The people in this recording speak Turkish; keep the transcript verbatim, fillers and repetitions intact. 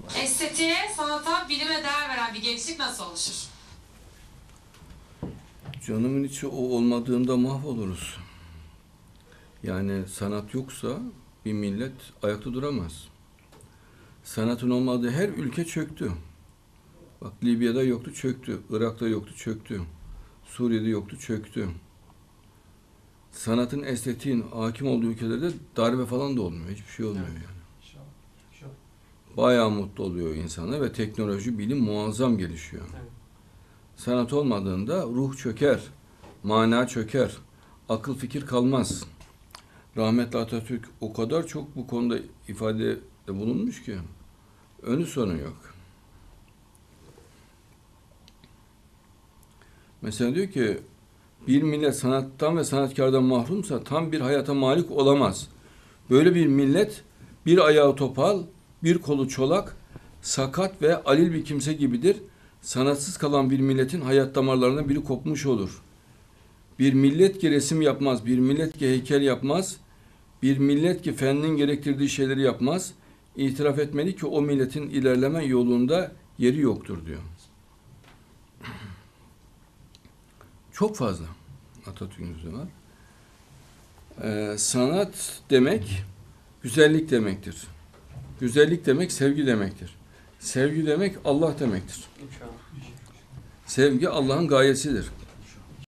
Estetiğe, sanata, bilime değer veren bir gençlik nasıl oluşur? Canımın içi o olmadığında mahvoluruz. Yani sanat yoksa bir millet ayakta duramaz. Sanatın olmadığı her ülke çöktü. Bak Libya'da yoktu, çöktü. Irak'ta yoktu, çöktü. Suriye'de yoktu, çöktü. Sanatın, estetiğin hakim olduğu ülkelerde darbe falan da olmuyor. Hiçbir şey olmuyor yani. Bayağı mutlu oluyor insanlar ve teknoloji, bilim muazzam gelişiyor. Sanat olmadığında ruh çöker, mana çöker, akıl fikir kalmaz. Rahmetli Atatürk o kadar çok bu konuda ifade bulunmuş ki önü sonu yok. Mesela diyor ki bir millet sanattan ve sanatkardan mahrumsa tam bir hayata malik olamaz. Böyle bir millet bir ayağı topal, bir kolu çolak, sakat ve alil bir kimse gibidir. Sanatsız kalan bir milletin hayat damarlarından biri kopmuş olur. Bir millet ki resim yapmaz, bir millet ki heykel yapmaz, bir millet ki fennin gerektirdiği şeyleri yapmaz, itiraf etmeli ki o milletin ilerleme yolunda yeri yoktur diyor. Çok fazla Atatürk'ün sözü var. Ee, sanat demek güzellik demektir. Güzellik demek sevgi demektir. Sevgi demek Allah demektir. Sevgi Allah'ın gayesidir.